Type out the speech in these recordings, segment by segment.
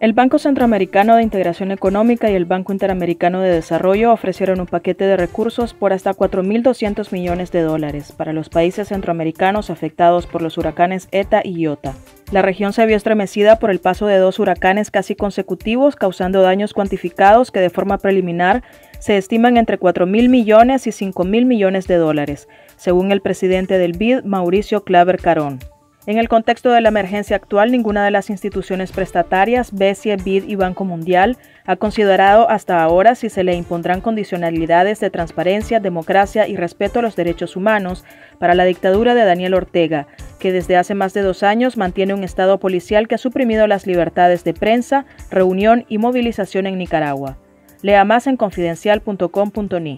El Banco Centroamericano de Integración Económica y el Banco Interamericano de Desarrollo ofrecieron un paquete de recursos por hasta $4.200 millones para los países centroamericanos afectados por los huracanes ETA y IOTA. La región se vio estremecida por el paso de dos huracanes casi consecutivos, causando daños cuantificados que de forma preliminar se estiman entre $4.000 millones y $5.000 millones, según el presidente del BID, Mauricio Claver Carón. En el contexto de la emergencia actual, ninguna de las instituciones prestatarias, BESIE, BID y Banco Mundial, ha considerado hasta ahora si se le impondrán condicionalidades de transparencia, democracia y respeto a los derechos humanos para la dictadura de Daniel Ortega, que desde hace más de 2 años mantiene un estado policial que ha suprimido las libertades de prensa, reunión y movilización en Nicaragua. Lea más en confidencial.com.ni.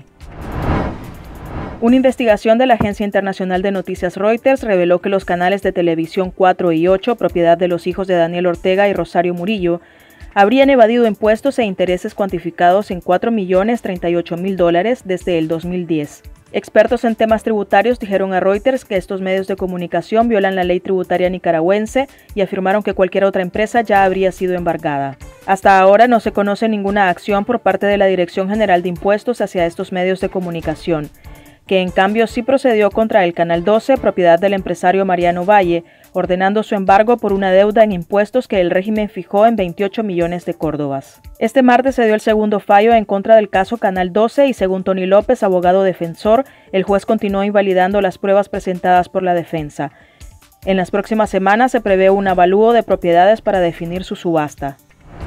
Una investigación de la Agencia Internacional de Noticias Reuters reveló que los canales de televisión 4 y 8, propiedad de los hijos de Daniel Ortega y Rosario Murillo, habrían evadido impuestos e intereses cuantificados en $4.038.000 desde el 2010. Expertos en temas tributarios dijeron a Reuters que estos medios de comunicación violan la ley tributaria nicaragüense y afirmaron que cualquier otra empresa ya habría sido embargada. Hasta ahora no se conoce ninguna acción por parte de la Dirección General de Impuestos hacia estos medios de comunicación, que en cambio sí procedió contra el Canal 12, propiedad del empresario Mariano Valle, ordenando su embargo por una deuda en impuestos que el régimen fijó en 28 millones de córdobas. Este martes se dio el segundo fallo en contra del caso Canal 12 y según Tony López, abogado defensor, el juez continuó invalidando las pruebas presentadas por la defensa. En las próximas semanas se prevé un avalúo de propiedades para definir su subasta.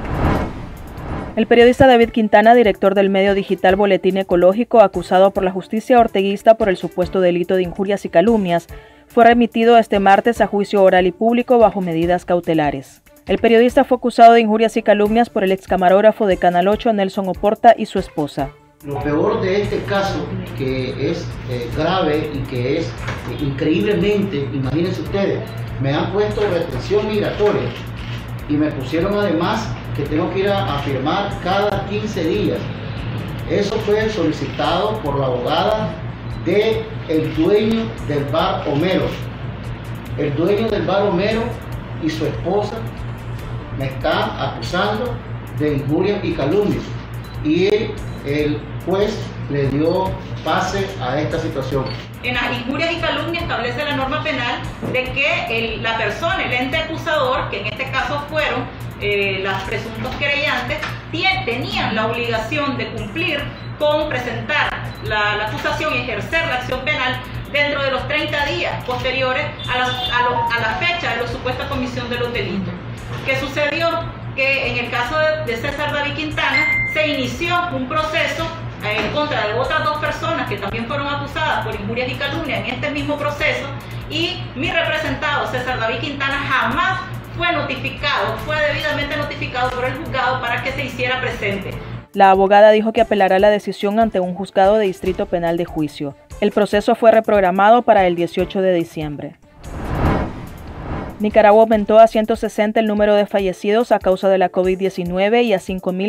El periodista David Quintana, director del medio digital Boletín Ecológico, acusado por la justicia orteguista por el supuesto delito de injurias y calumnias, fue remitido este martes a juicio oral y público bajo medidas cautelares. El periodista fue acusado de injurias y calumnias por el excamarógrafo de Canal 8, Nelson Oporta, y su esposa. Lo peor de este caso, que es grave y que es increíblemente, imagínense ustedes, me han puesto restricción migratoria y me pusieron además que tengo que ir a firmar cada 15 días. Eso fue solicitado por la abogada del dueño del bar Homero. El dueño del bar Homero y su esposa me están acusando de injurias y calumnias. Y el juez le dio pase a esta situación. En las injurias y calumnias establece la norma penal de que la persona, el ente acusador, que en este caso fueron los presuntos querellantes, tenían la obligación de cumplir con presentar la acusación y ejercer la acción penal dentro de los 30 días posteriores a la fecha de la supuesta comisión de los delitos. ¿Qué sucedió? Que en el caso de César David Quintana se inició un proceso en contra de otras 2 personas que también fueron acusadas por injurias y calumnias en este mismo proceso, y mi representado César David Quintana jamás fue debidamente notificado por el juzgado para que se hiciera presente. La abogada dijo que apelará la decisión ante un juzgado de distrito penal de juicio. El proceso fue reprogramado para el 18 de diciembre. Nicaragua aumentó a 160 el número de fallecidos a causa de la COVID-19 y a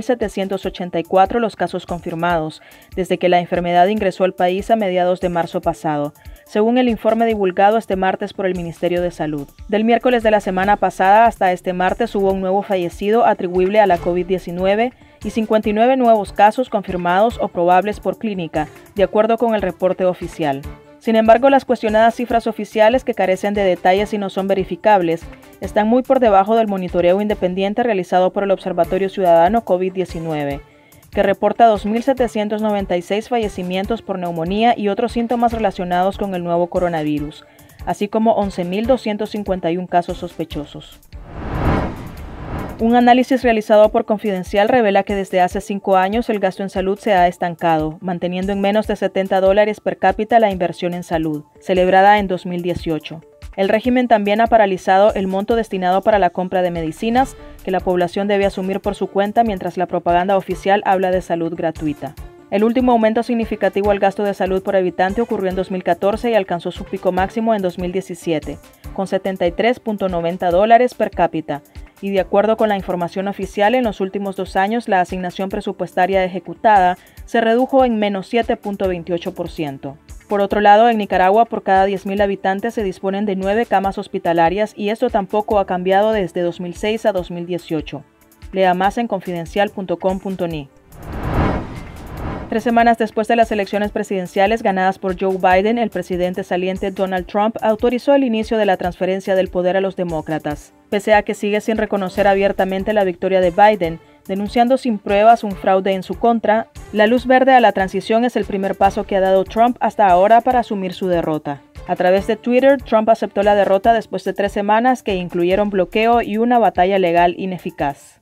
5.784 los casos confirmados, desde que la enfermedad ingresó al país a mediados de marzo pasado, según el informe divulgado este martes por el Ministerio de Salud. Del miércoles de la semana pasada hasta este martes hubo un nuevo fallecido atribuible a la COVID-19 y 59 nuevos casos confirmados o probables por clínica, de acuerdo con el reporte oficial. Sin embargo, las cuestionadas cifras oficiales, que carecen de detalles y no son verificables, están muy por debajo del monitoreo independiente realizado por el Observatorio Ciudadano COVID-19, que reporta 2.796 fallecimientos por neumonía y otros síntomas relacionados con el nuevo coronavirus, así como 11.251 casos sospechosos. Un análisis realizado por Confidencial revela que desde hace 5 años el gasto en salud se ha estancado, manteniendo en menos de $70 per cápita la inversión en salud, celebrada en 2018. El régimen también ha paralizado el monto destinado para la compra de medicinas, que la población debe asumir por su cuenta mientras la propaganda oficial habla de salud gratuita. El último aumento significativo al gasto de salud por habitante ocurrió en 2014 y alcanzó su pico máximo en 2017, con $73.90 per cápita, y de acuerdo con la información oficial, en los últimos 2 años la asignación presupuestaria ejecutada se redujo en menos 7.28%. Por otro lado, en Nicaragua, por cada 10.000 habitantes se disponen de 9 camas hospitalarias y esto tampoco ha cambiado desde 2006 a 2018. Lea más en confidencial.com.ni. 3 semanas después de las elecciones presidenciales ganadas por Joe Biden, el presidente saliente Donald Trump autorizó el inicio de la transferencia del poder a los demócratas. Pese a que sigue sin reconocer abiertamente la victoria de Biden, denunciando sin pruebas un fraude en su contra, la luz verde a la transición es el primer paso que ha dado Trump hasta ahora para asumir su derrota. A través de Twitter, Trump aceptó la derrota después de 3 semanas que incluyeron bloqueo y una batalla legal ineficaz.